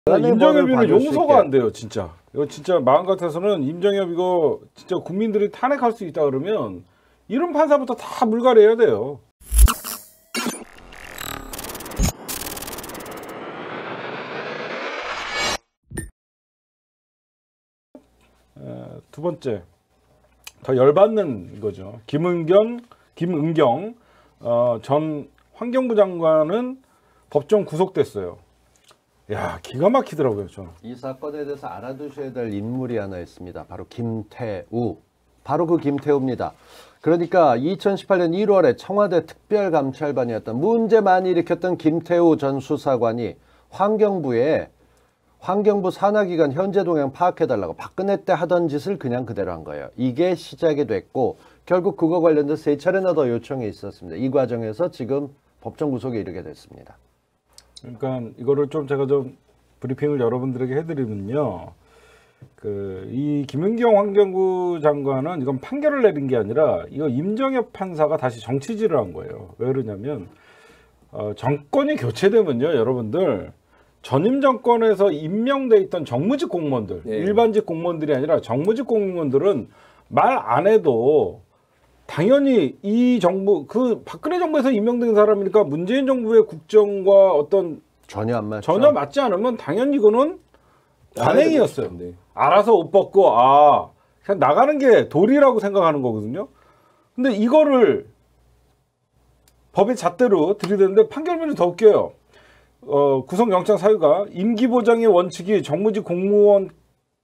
임정엽이는 용서가 안 돼요, 진짜. 이거 진짜 마음 같아서는 임정엽 이거 진짜 국민들이 탄핵할 수 있다 그러면 이런 판사부터 다 물갈이해야 돼요. 두 번째, 더 열받는 거죠. 김은경 전 환경부 장관은 법정 구속됐어요. 야, 기가 막히더라고요, 저는. 이 사건에 대해서 알아두셔야 될 인물이 하나 있습니다. 바로 김태우. 바로 그 김태우입니다. 그러니까 2018년 1월에 청와대 특별감찰반이었던 문제 많이 일으켰던 김태우 전 수사관이 환경부 산하기관 현재 동향 파악해달라고 박근혜 때 하던 짓을 그냥 그대로 한 거예요. 이게 시작이 됐고 결국 그거 관련된 3차례나 더 요청이 있었습니다. 이 과정에서 지금 법정 구속에 이르게 됐습니다. 그러니까 이거를 좀 제가 좀 브리핑을 여러분들에게 해드리면요. 이 김은경 환경부 장관은 이건 판결을 내린 게 아니라 이거 임정엽 판사가 다시 정치질을 한 거예요. 왜 그러냐면 정권이 교체되면요, 여러분들 전임 정권에서 임명돼 있던 정무직 공무원들, 일반직 공무원들이 아니라 정무직 공무원들은 말 안 해도 당연히 이 정부, 박근혜 정부에서 임명된 사람이니까 문재인 정부의 국정과 어떤 전혀 맞지 않으면 당연히 이거는 관행이었어요. 알아서 옷 벗고 그냥 나가는 게 도리라고 생각하는 거거든요. 근데 이거를 법의 잣대로 들이대는데 판결문이 더 웃겨요. 구속영장 사유가 임기 보장의 원칙이 정무직 공무원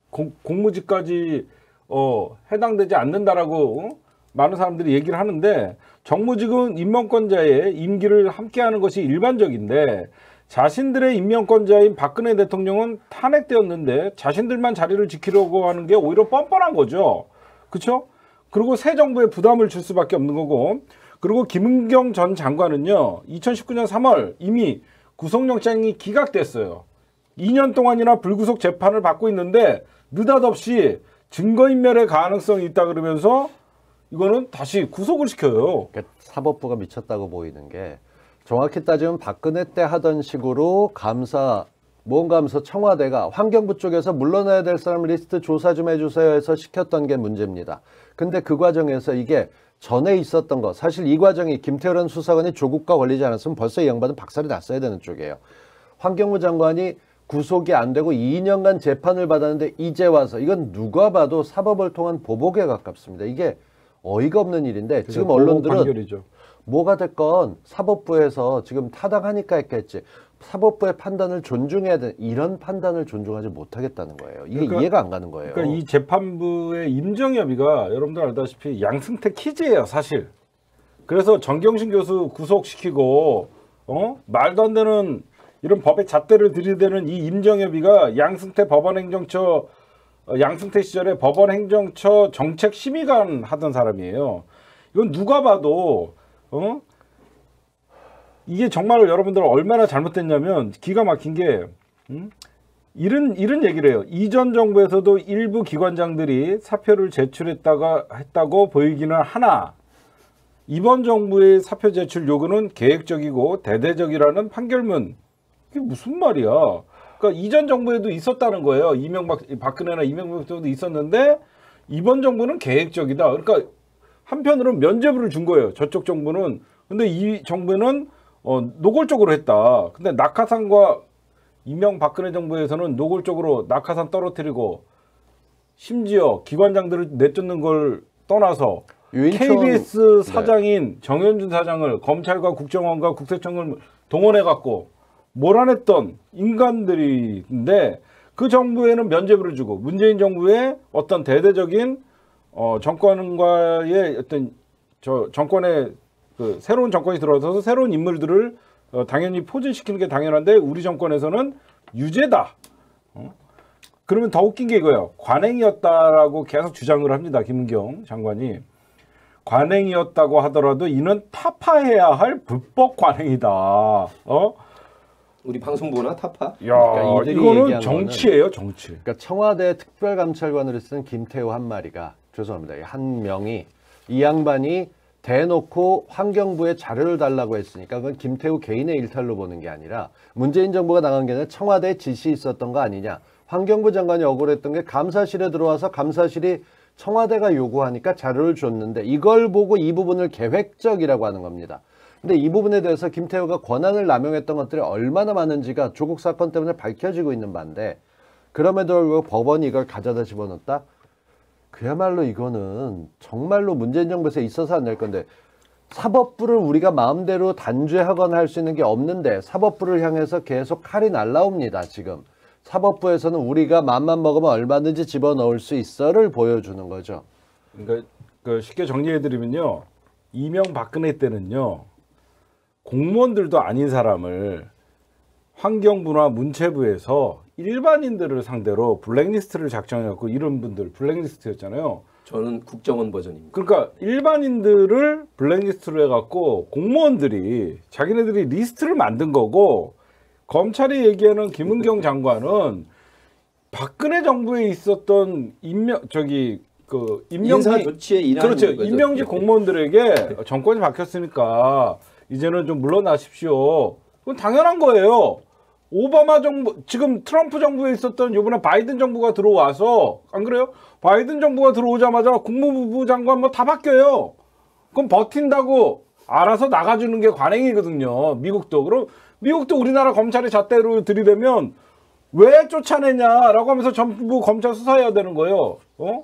공무직까지 해당되지 않는다라고 많은 사람들이 얘기를 하는데 정무직은 임명권자의 임기를 함께하는 것이 일반적인데 자신들의 임명권자인 박근혜 대통령은 탄핵되었는데 자신들만 자리를 지키려고 하는 게 오히려 뻔뻔한 거죠. 그렇죠? 그리고 새 정부에 부담을 줄 수밖에 없는 거고, 그리고 김은경 전 장관은요 2019년 3월 이미 구속영장이 기각됐어요. 2년 동안이나 불구속 재판을 받고 있는데 느닷없이 증거인멸의 가능성이 있다 그러면서 이거는 다시 구속을 시켜요. 그러니까 사법부가 미쳤다고 보이는 게 정확히 따지면 박근혜 때 하던 식으로 모험감사 청와대가 환경부 쪽에서 물러나야 될 사람 리스트 조사 좀 해주세요 해서 시켰던 게 문제입니다. 근데 그 과정에서 이게 전에 있었던 거, 사실 이 과정이 김태우 수사관이 조국과 걸리지 않았으면 벌써 이 양반은 박살이 났어야 되는 쪽이에요. 환경부 장관이 구속이 안 되고 2년간 재판을 받았는데 이제 와서, 이건 누가 봐도 사법을 통한 보복에 가깝습니다. 이게 어이가 없는 일인데 지금 언론들은 판결이죠. 뭐가 됐건 사법부에서 지금 타당하니까 했겠지, 사법부의 판단을 존중해야 되는, 이런 판단을 존중하지 못하겠다는 거예요. 이게 그러니까, 이해가 안 가는 거예요. 그러니까 이 재판부의 임정엽이가 여러분들 알다시피 양승태 키즈예요, 사실. 그래서 정경심 교수 구속시키고 말도 안 되는 이런 법의 잣대를 들이대는 이 임정엽이가 양승태 시절에 법원행정처 정책심의관 하던 사람이에요. 이건 누가 봐도 이게 정말 여러분들 얼마나 잘못됐냐면 기가 막힌 게 이런 얘기를 해요. 이전 정부에서도 일부 기관장들이 사표를 했다고 보이기는 하나 이번 정부의 사표 제출 요구는 계획적이고 대대적이라는 판결문. 이게 무슨 말이야? 그러니까 이전 정부에도 있었다는 거예요. 박근혜나 이명박 정부도 있었는데 이번 정부는 계획적이다. 그러니까 한편으로는 면죄부를 준 거예요. 저쪽 정부는. 근데 이 정부는 노골적으로 했다. 근데 낙하산과 박근혜 정부에서는 노골적으로 낙하산 떨어뜨리고 심지어 기관장들을 내쫓는 걸 떠나서 KBS 사장인 정현준 사장을 검찰과 국정원과 국세청을 동원해갖고 몰아냈던 인간들인데 그 정부에는 면죄부를 주고 문재인 정부의 어떤 대대적인 정권과의 어떤 정권의 새로운 정권이 들어서서 새로운 인물들을 당연히 포진시키는 게 당연한데 우리 정권에서는 유죄다. 그러면 더 웃긴 게 이거예요. 관행이었다라고 계속 주장을 합니다. 김은경 장관이. 관행이었다고 하더라도 이는 타파해야 할 불법 관행이다. 우리 방송부나 타파? 그러니까 이거는 정치예요, 정치. 그러니까 청와대 특별감찰관으로 있었던 김태우 한 마리가, 죄송합니다, 한 명이, 이 양반이 대놓고 환경부에 자료를 달라고 했으니까 그건 김태우 개인의 일탈로 보는 게 아니라 문재인 정부가 나간 게 아니라 청와대에 지시 있었던 거 아니냐. 환경부 장관이 억울했던 게 감사실에 들어와서 감사실이 청와대가 요구하니까 자료를 줬는데 이걸 보고 이 부분을 계획적이라고 하는 겁니다. 근데 이 부분에 대해서 김태우가 권한을 남용했던 것들이 얼마나 많은지가 조국 사건 때문에 밝혀지고 있는 바인데 그럼에도 불구하고 법원이 이걸 가져다 집어넣었다? 그야말로 이거는 정말로 문재인 정부에서 있어서 안 될 건데 사법부를 우리가 마음대로 단죄하거나 할 수 있는 게 없는데 사법부를 향해서 계속 칼이 날라옵니다. 지금 사법부에서는 우리가 맘만 먹으면 얼마든지 집어넣을 수 있어를 보여주는 거죠. 그러니까 쉽게 정리해드리면요, 이명박근혜 때는요 공무원들도 아닌 사람을 환경부나 문체부에서 일반인들을 상대로 블랙리스트를 작성해갖고 이런 분들 블랙리스트였잖아요. 저는 국정원 버전입니다. 그러니까 일반인들을 블랙리스트로 해갖고 공무원들이 자기네들이 리스트를 만든 거고, 검찰이 얘기하는 김은경 장관은 박근혜 정부에 있었던 임명직 인사 조치에 일하는 그렇죠. 거죠. 임명직 공무원들에게 정권이 바뀌었으니까 이제는 좀 물러나십시오. 그건 당연한 거예요. 오바마 정부, 지금 트럼프 정부에 있었던 요번에 바이든 정부가 들어와서, 안 그래요? 바이든 정부가 들어오자마자 국무부 장관 뭐 다 바뀌어요. 그럼 버틴다고 알아서 나가주는 게 관행이거든요. 미국도. 그럼 미국도 우리나라 검찰이 잣대로 들이대면 왜 쫓아내냐라고 하면서 전부 검찰 수사해야 되는 거예요.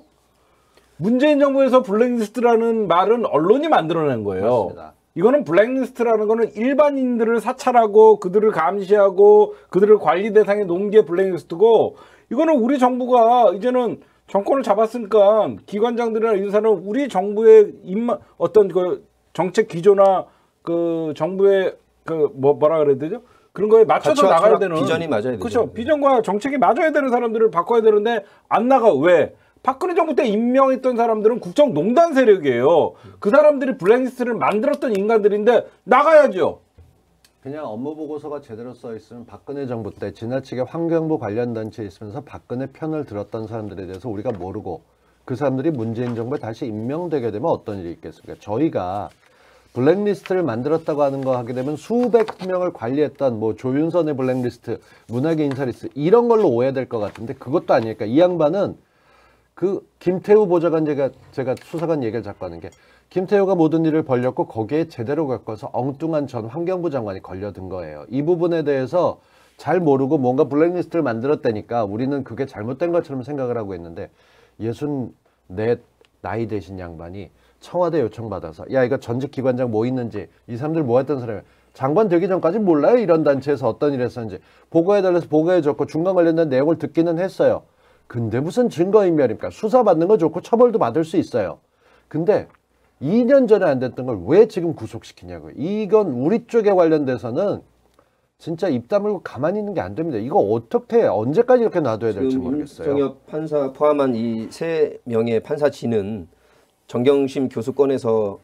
문재인 정부에서 블랙리스트라는 말은 언론이 만들어낸 거예요. 맞습니다. 이거는 블랙리스트라는 거는 일반인들을 사찰하고 그들을 감시하고 그들을 관리 대상에 놓은 게 블랙리스트고, 이거는 우리 정부가 이제는 정권을 잡았으니까 기관장들이나 인사는 우리 정부의 어떤 그 정책 기조나 그 정부의 그 뭐라 그래야 되죠? 그런 거에 맞춰서 나가야 되는, 비전이 맞아야 되죠. 그렇죠. 비전과 정책이 맞아야 되는 사람들을 바꿔야 되는데 안 나가. 왜? 박근혜 정부 때 임명했던 사람들은 국정농단 세력이에요. 그 사람들이 블랙리스트를 만들었던 인간들인데 나가야죠. 그냥 업무 보고서가 제대로 써 있으면 박근혜 정부 때 지나치게 환경부 관련 단체에 있으면서 박근혜 편을 들었던 사람들에 대해서 우리가 모르고 그 사람들이 문재인 정부에 다시 임명되게 되면 어떤 일이 있겠습니까? 저희가 블랙리스트를 만들었다고 하는 거 하게 되면 수백 명을 관리했던 뭐 조윤선의 블랙리스트, 문학의 인사리스트 이런 걸로 오해될 것 같은데 그것도 아니니까 이 양반은 그 김태우 보좌관 제가 수사관 얘기를 자꾸 하는 게 김태우가 모든 일을 벌렸고 거기에 제대로 겪어서 엉뚱한 전 환경부 장관이 걸려든 거예요. 이 부분에 대해서 잘 모르고 뭔가 블랙리스트를 만들었다니까 우리는 그게 잘못된 것처럼 생각을 하고 있는데 64 나이 되신 양반이 청와대 요청받아서 야 이거 전직 기관장 뭐 있는지 이 사람들 뭐 했던 사람이에요. 장관 되기 전까지 몰라요. 이런 단체에서 어떤 일을 했었는지 보고해달라서 보고해줬고 중간 관련된 내용을 듣기는 했어요. 근데 무슨 증거인멸입니까? 수사받는 거 좋고 처벌도 받을 수 있어요. 근데 2년 전에 안 됐던 걸 왜 지금 구속시키냐고요. 이건 우리 쪽에 관련돼서는 진짜 입 다물고 가만히 있는 게 안 됩니다. 이거 어떻게 언제까지 이렇게 놔둬야 될지 모르겠어요. 임정혁 판사 포함한 이 3명의 판사진은 정경심 교수권에서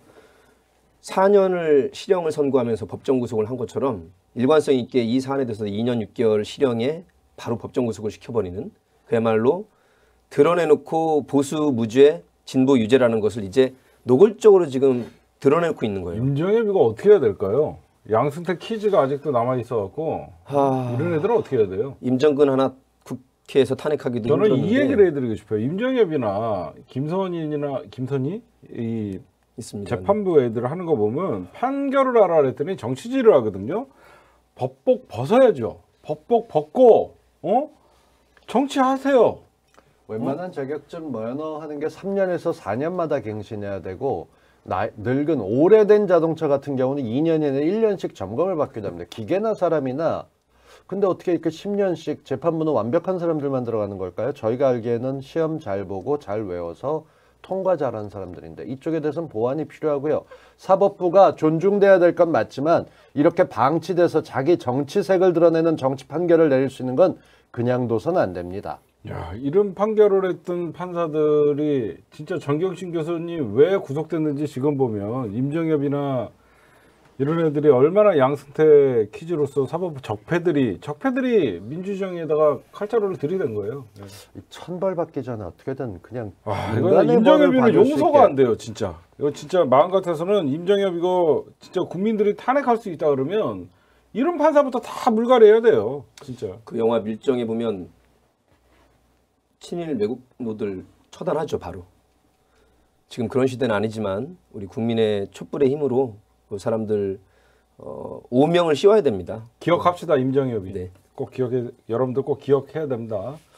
4년을 실형을 선고하면서 법정 구속을 한 것처럼 일관성 있게 이 사안에 대해서 2년 6개월 실형에 바로 법정 구속을 시켜버리는, 그야말로 드러내놓고 보수 무죄, 진보 유죄라는 것을 이제 노골적으로 지금 드러내놓고 있는 거예요. 임정엽 이거 어떻게 해야 될까요? 양승태 키즈가 아직도 남아있어갖고 이런 애들은 어떻게 해야 돼요? 임정근 하나 국회에서 탄핵하기도 저는 힘들었는데 이 얘기를 해드리고 싶어요. 임정엽이나 김선희 이 있습니다. 재판부 애들 하는 거 보면 판결을 하라 그랬더니 정치질을 하거든요. 법복 벗어야죠. 법복 벗고 정치하세요. 웬만한 자격증 면허하는 게 3년에서 4년마다 갱신해야 되고 늙은 오래된 자동차 같은 경우는 2년이나 1년씩 점검을 받기도 합니다. 기계나 사람이나. 근데 어떻게 이렇게 10년씩 재판부는 완벽한 사람들만 들어가는 걸까요? 저희가 알기에는 시험 잘 보고 잘 외워서 통과 잘하는 사람들인데 이쪽에 대해서는 보완이 필요하고요. 사법부가 존중돼야 될 건 맞지만 이렇게 방치돼서 자기 정치색을 드러내는 정치 판결을 내릴 수 있는 건 그냥 둬서는 안 됩니다. 야, 이런 판결을 했던 판사들이 진짜 정경심 교수님 왜 구속됐는지 지금 보면 임정엽이나 이런 애들이 얼마나 양승태 퀴즈로서 사법 적폐들이 민주주의에다가 칼자루를 들이댄 거예요. 네. 이 천벌 받기 전에 어떻게든 그냥 이거는 인간의 임정엽이는 벌을 받을 수 용서가 있게. 안 돼요, 진짜. 이거 진짜 마음 같아서는 임정엽 이거 진짜 국민들이 탄핵할 수 있다 그러면 이런 판사부터 다 물갈이해야 돼요, 진짜. 그 영화 밀정에 보면 친일 매국노들 처단하죠, 바로. 지금 그런 시대는 아니지만 우리 국민의 촛불의 힘으로 그 사람들 오명을 씌워야 됩니다. 기억합시다, 임정엽이. 네. 여러분들 꼭 기억해야 됩니다.